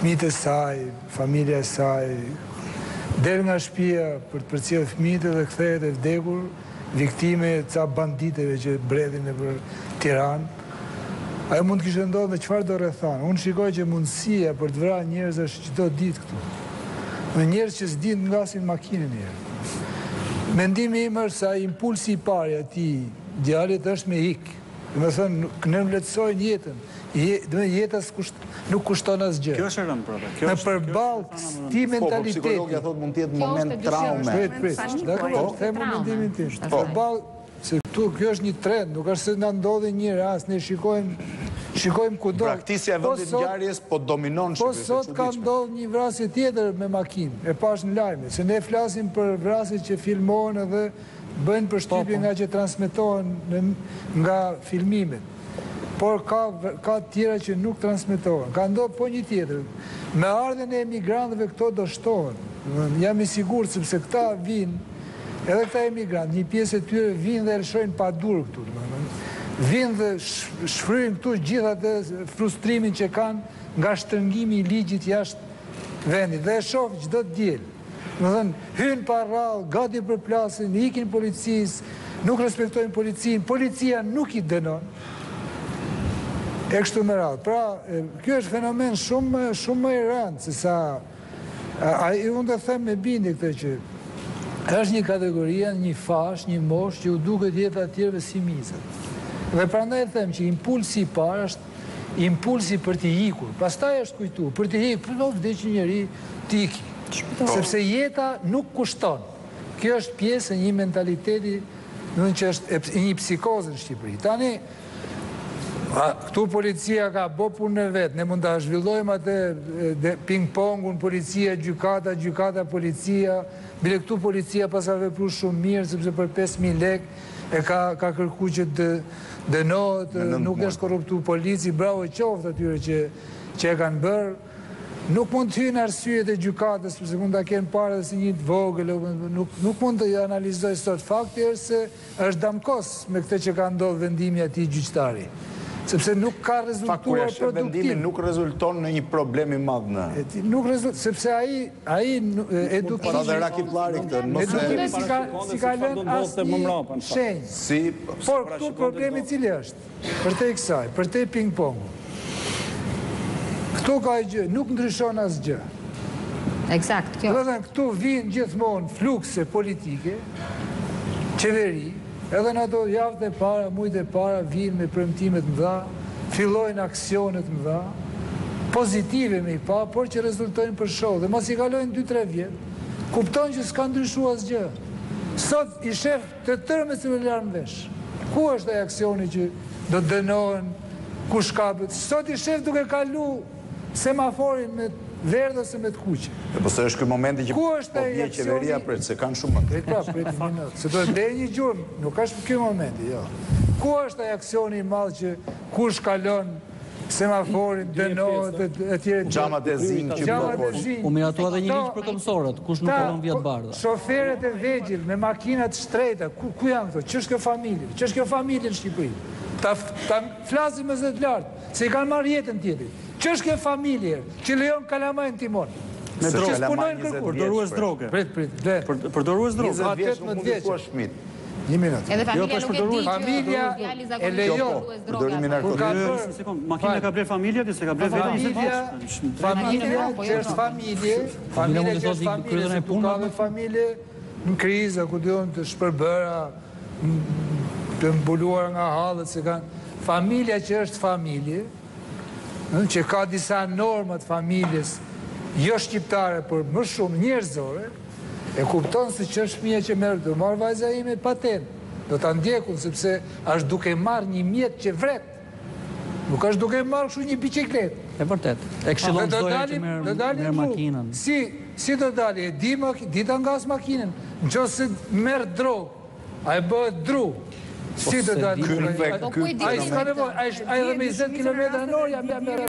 fëmijët e saj, familja e saj, del nga shtëpia për të përcjellë fëmijët dhe kthehet e vdekur, viktime e ca banditeve që bredhin nëpër Tiranë. Ajo mund të kishte ndodhur me çfarë do rrethan. Unë shikoj që mundësia për të vrarë njerëz është çdo ditë këtu. Me njerëz që s'din të ngasin makinën e herë. Mendimi im është se ai impulsi i parë i atij djalit është me ik. Do të thënë, ne vlerësojmë jetën. Jeta nuk kushton asgjë. Kjo është e rëndë, prapë. Në përballë këtij mentaliteti. Po, psikologja thotë mund të jetë moment traume. Dakor, them mendimin tim. Përballë se këtu kjo është një trend, nuk është se na ndodhi një rast, ne shikojmë kudo. Praktikisja e vendit ngjarjes po dominon Shqipërinë. Po sot ka ndodhur një vrasje tjetër me makinë, e pash në lajme, se ne flasim për vrasjet që filmohen edhe bëjnë përshtypje nga që transmetohen nga filmimet. Por ka tjera që nuk transmetohen. Ka ndodhur po një tjetër. Me ardhen e emigrantëve këto do shtohen. Jam i sigurt sepse këta vinë, edhe këta emigrantë, një pjesë e tyre vinë dhe lëshojnë pa dur këtu. Vinë dhe shfryjnë këtu gjithë atë frustrimin që kanë nga shtrëngimi i ligjit jashtë vendit. Dhe e shoh çdo diell. Hynë pa rrallë, gati për plasin, ikin policisë, nuk respektojnë policinë, policia nuk i dënon. E kështu me radhë. Pra, kjo është fenomen shumë më i rëndë, se sa unë të them me bindje këtë që është një kategoria, një fash, një mosh që u duket jetë atjerëve si mizët. Dhe prandaj them që impulsi i parë është impulsi për t'i ikur. Pastaj është kujtu, për t'i ikur, për nuk vdeq njëri t'i iki. Sepse jeta nuk kushton. Kjo është pjesë e një mentaliteti që është një psikoze në Shqipëri. Tani, këtu policia ka bo punë në vetë, ne mund të zhvillojmë atë ping-pongun, policia, gjykata, policia, bile këtu policia pas a vepru shumë mirë, sepse për 5.000 lek e ka kërku që dënohet, nuk është korruptu polici, bravo e qoftë atyre që e kanë bërë. Nuk mund të hynë arsyet e gjykatës, sepse mund të kenë pare dhe si një të vogël, nuk mund të analizoj sot. Fakti është se është damkos me këtë që ka ndodhë vendimi atij gjyqtari. Sepse nuk ka rezultuar produktiv. Vendimi nuk rezulton në një problem i madh në. Nuk rezulton, sepse ai edukimi. Sa dhe rakiplari këtë. Edukimi si ka lënë asnjë shenjë. Por këtu problemi cili është? Për te kësaj, për te ping-pongu. Këtu ka gjë, nuk ndryshon asgjë. Eksakt, kjo. Këtu vinë gjithmonë flukse politike, qeveri, edhe në ato javët e para, mujtë e para, vinë me premtimet mëdha, fillojnë aksionet mëdha, pozitive me i pa, por që rezultojnë për shoh, dhe mos i kalojnë 2-3 vjetë, kuptojnë që s'ka ndryshu asgjë. Sot i shef të tërë me celular në vesh. Ku është ai aksioni që do dënohen, ku shkapet? Sot i shef duke kalu semaforin me verdhë ose me të kuqe. Po se është ky momenti që po bie qeveria për se kanë shumë më. Prit një minutë. Se do të ndej një gjurmë, nuk është ky momenti, jo. Ku është ai aksioni i madh që kush kalon semaforin, dënohet etj. Xhamat e zinj që bllokohen. U miratua edhe një ligj për këmbësorët, kush nuk kalon via të bardha. Shoferët e vegjël me makinat shtrejta, ku janë këto? Ç'është kjo familje? Ç'është kjo familje në Shqipëri? Ta flasim me zë të lartë, se i kanë marrë jetën tjetrit. Ç'është kjo familje që lejon kalamajn timon? Me drogë, përdorues droge. Prit. Përdorues droge. 18 vjeç. Një minutë. Edhe familja nuk e di që familja e lejon përdorimin narkotik. Makina ka bler familja, dhe se ka bler vetëm familja që është familje, familja që është familje, ku ka dhe familje në krizë, ku dion të shpërbëra, të mbuluar nga hallet, se kanë familja që është familje, që ka disa normat familjes, jo shqiptare, por më shumë njerëzore, e kupton se që është fëmija që merë, do marrë vajza ime patent, do të ndjekun, sepse është duke marrë një mjet që vret, nuk është duke marrë kështu një biciklet. E vërtet, e këshillon zoja që merë makinën. Si do dali, di ta ngas makinën, në qo se merë drogë, a e bëhet dru, si do dali. Po ku i di? A i s'ka nevoj, a i dhe me 20 km në orë, jam